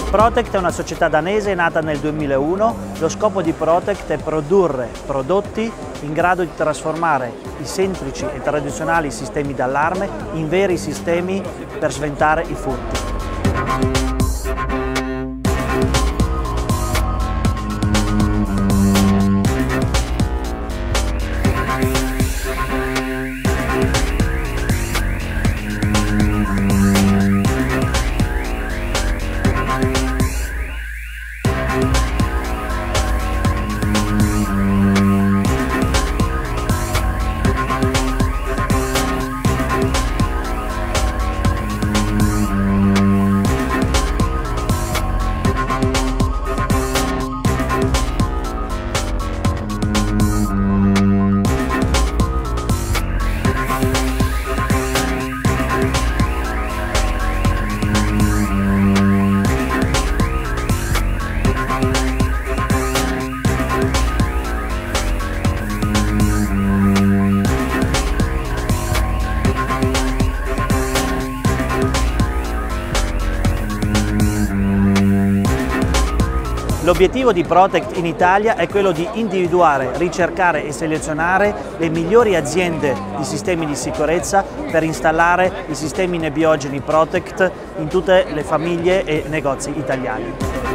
Protect è una società danese nata nel 2001. Lo scopo di Protect è produrre prodotti in grado di trasformare i semplici e tradizionali sistemi d'allarme in veri sistemi per sventare i furti. L'obiettivo di Protect in Italia è quello di individuare, ricercare e selezionare le migliori aziende di sistemi di sicurezza per installare i sistemi nebbiogeni Protect in tutte le famiglie e negozi italiani.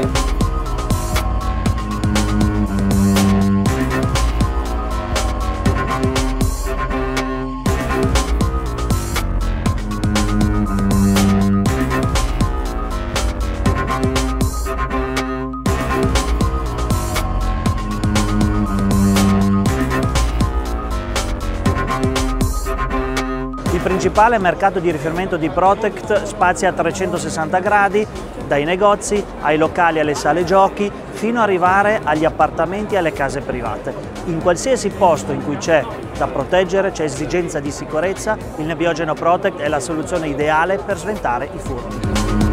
Il principale mercato di riferimento di Protect spazia a 360 gradi, dai negozi ai locali alle sale giochi, fino ad arrivare agli appartamenti e alle case private. In qualsiasi posto in cui c'è da proteggere, c'è esigenza di sicurezza, il nebbiogeno Protect è la soluzione ideale per sventare i furti.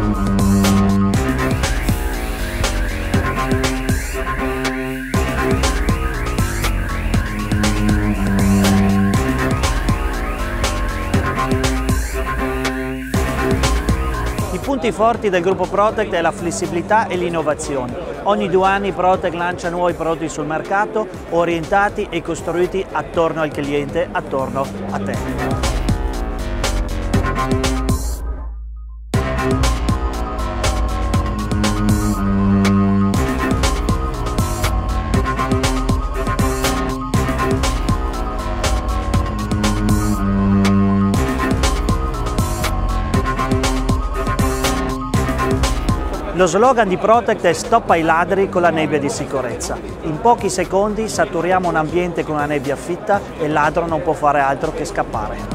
I punti forti del gruppo Protect è la flessibilità e l'innovazione. Ogni 2 anni Protect lancia nuovi prodotti sul mercato orientati e costruiti attorno al cliente, attorno a te. Lo slogan di Protect è "Stop ai ladri con la nebbia di sicurezza". In pochi secondi saturiamo un ambiente con una nebbia fitta e il ladro non può fare altro che scappare.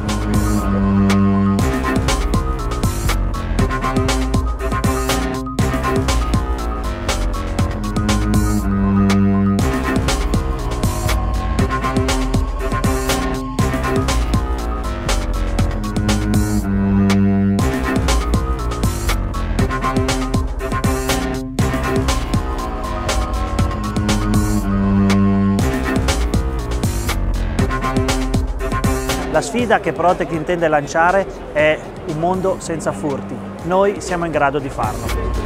La sfida che Protect intende lanciare è un mondo senza furti. Noi siamo in grado di farlo.